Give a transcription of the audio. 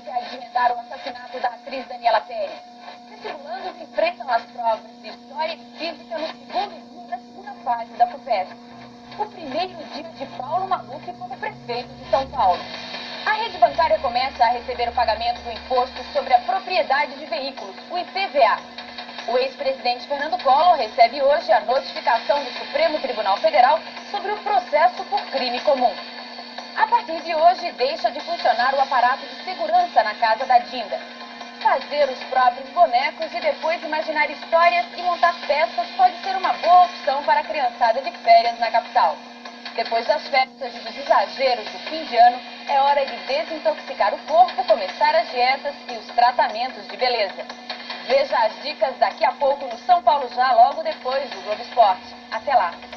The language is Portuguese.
policiais emendar o assassinato da atriz Daniela Pérez. Vestibulandos enfrentam as provas de História e Física no segundo dia da segunda fase da FUVEST. O primeiro dia de Paulo Maluf como prefeito de São Paulo. A rede bancária começa a receber o pagamento do Imposto sobre a Propriedade de Veículos, o IPVA. O ex-presidente Fernando Collor recebe hoje a notificação do Supremo Tribunal Federal sobre o processo por crime comum. A partir de hoje, deixa de funcionar o aparato de segurança na casa da Dinda. Fazer os próprios bonecos e depois imaginar histórias e montar festas pode ser uma boa opção para a criançada de férias na capital. Depois das festas e dos exageros do fim de ano, é hora de desintoxicar o corpo, começar as dietas e os tratamentos de beleza. Veja as dicas daqui a pouco no São Paulo Já, logo depois do Globo Esporte. Até lá!